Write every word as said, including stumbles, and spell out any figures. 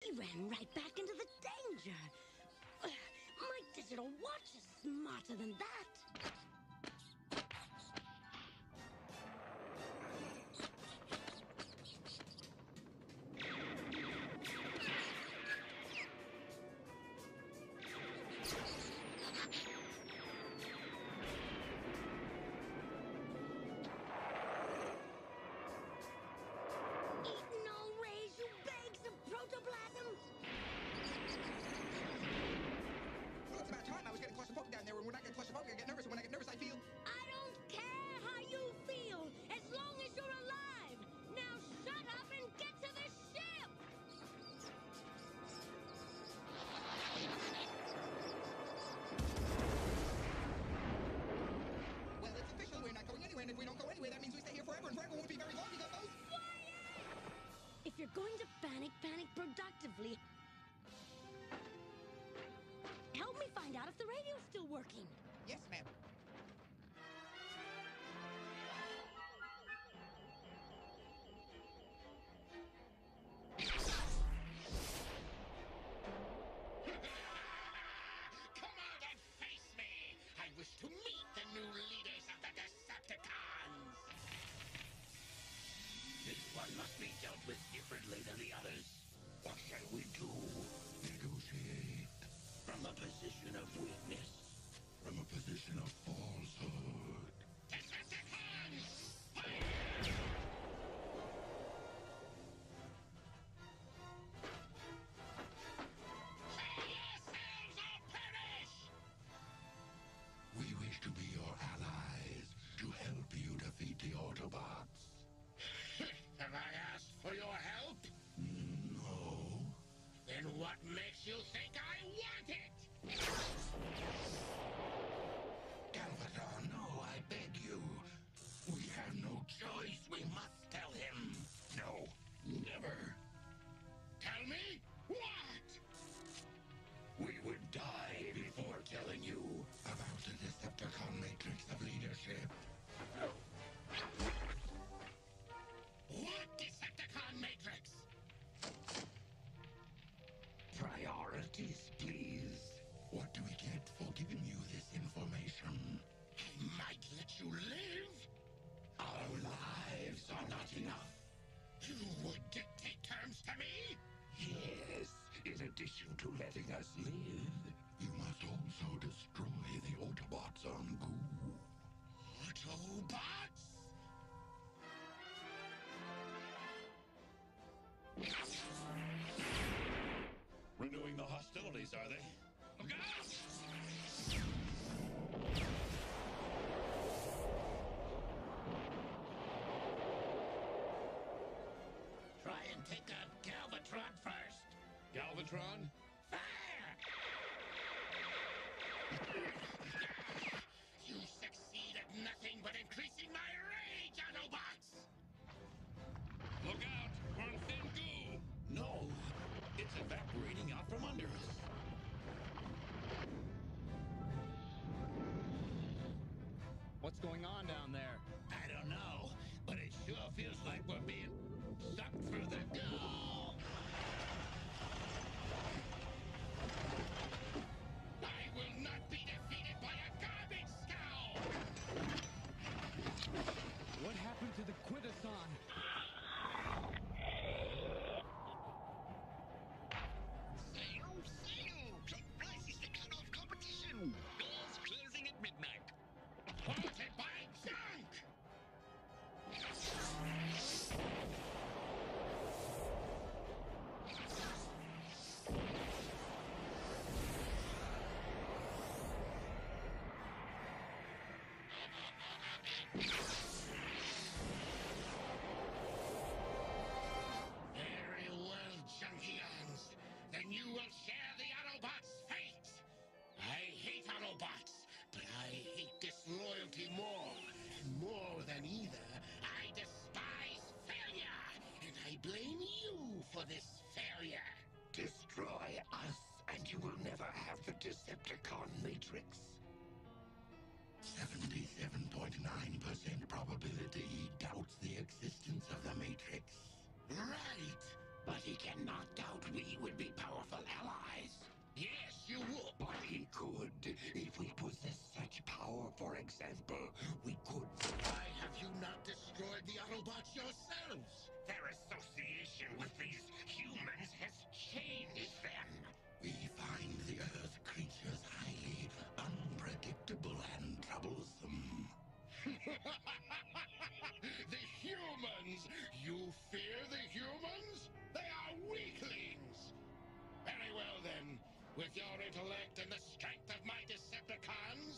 He ran right back into the danger. My digital watch is smarter than that. If you're going to panic, panic productively. Help me find out if the radio's still working. Yes, ma'am. Come out and face me! I wish to meet the new leaders of the Decepticons! This one must be dealt with differently than the others. What shall we do? Negotiate. From a position of weakness. From a position of falsehood. Decepticons! Kill yourselves or perish! We wish to be your allies, to help you defeat the Autobots. Have I asked for your help? No. Then what makes you think I want it? Galvatron, no, I beg you. We have no choice. We must tell him. No, never. Tell me what? We would die before telling you about the Decepticon matrix of leadership. What Decepticon matrix? Priorities, please. What do we get for giving you this information? I might let you live. Our lives are not enough. You would dictate terms to me? Yes, in addition to letting us live, you must also destroy the Autobots on Goo. Autobots? Renewing the hostilities, are they? Look out! Try and take out Galvatron first. Galvatron? Fire! You succeed at nothing but increasing my rage, Autobots! Look out! We're in thin goo! No! It's evaporating out from under us. What's going on down there? I don't know, but it sure feels like we're being sucked through the goo! I will not be defeated by a garbage scow! What happened to the Quintesson? Sail, sail! Click Price is the cut-off competition! Doors closing at midnight. Haunted by junk! Very well, Junkions. Then you will share the Autobots' fate. I hate Autobots, but I hate disloyalty more. And more than either, I despise failure. And I blame you for this failure. Destroy us, and you will never have the Decepticon Matrix. seventy-seven point nine percent probability he doubts the existence of the Matrix. Right. But he cannot doubt we would be sample, we could... Why have you not destroyed the Autobots yourselves? Their association with these humans has changed them. We find the Earth creatures highly unpredictable and troublesome. The humans! You fear the humans? They are weaklings! Very well then. With your intellect and the strength of my Decepticons,